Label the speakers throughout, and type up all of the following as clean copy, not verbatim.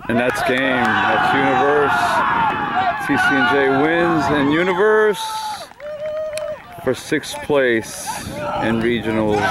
Speaker 1: And that's game. That's Universe. TCNJ wins in Universe for 6th place in regionals.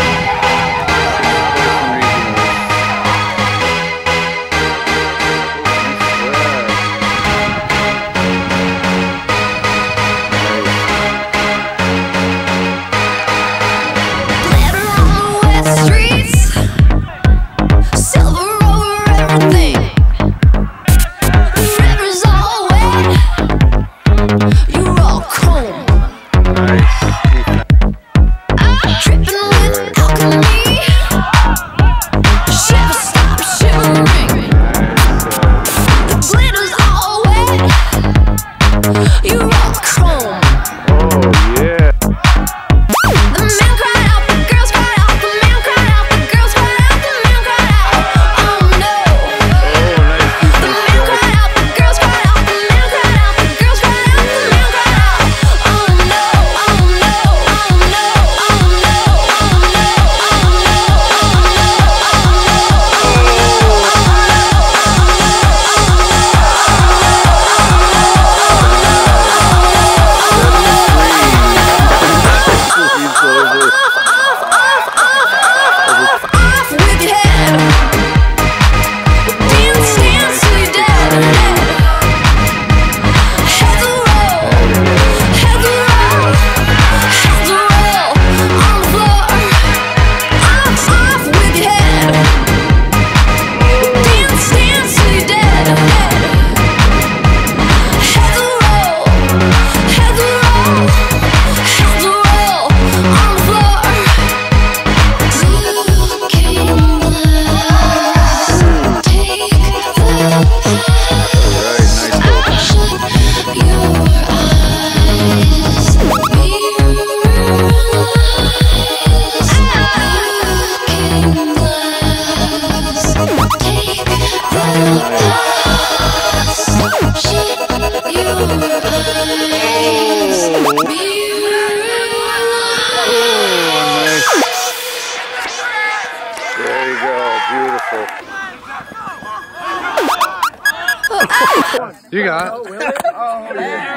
Speaker 2: You got it.
Speaker 3: Oh, really? Oh,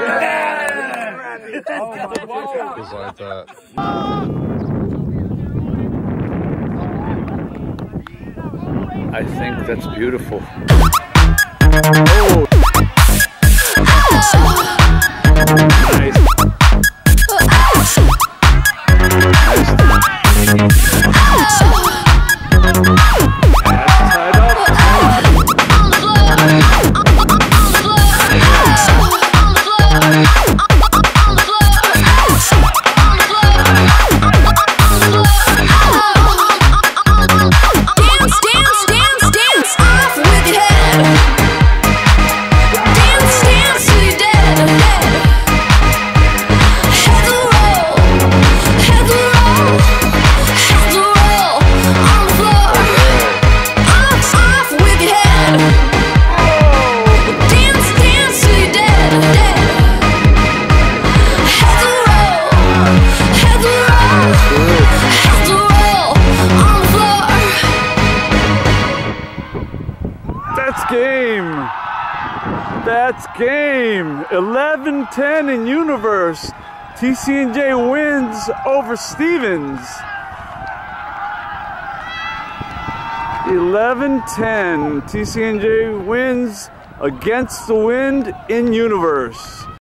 Speaker 3: yeah.
Speaker 2: Just like that.
Speaker 1: I think that's beautiful. That's game. 11-10 in Universe. TCNJ wins over Stevens. 11-10. TCNJ wins against the wind in Universe.